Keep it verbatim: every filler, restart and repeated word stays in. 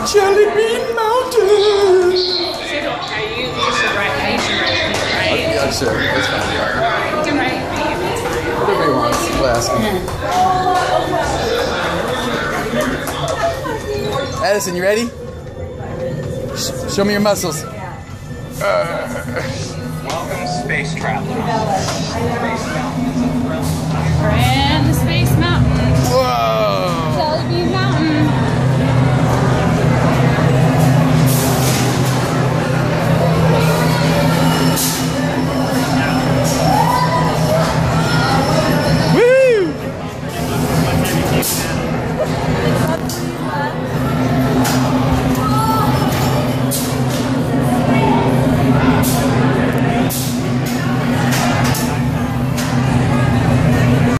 Jelly Bean Mountain. Are you, you should write, you should write me, right? Yeah, sure. That's fine. You can write me, that's fine. Whatever he wants. We'll ask him. Addison, you ready? Sh show me your muscles. Welcome, space traveler. Space traveler.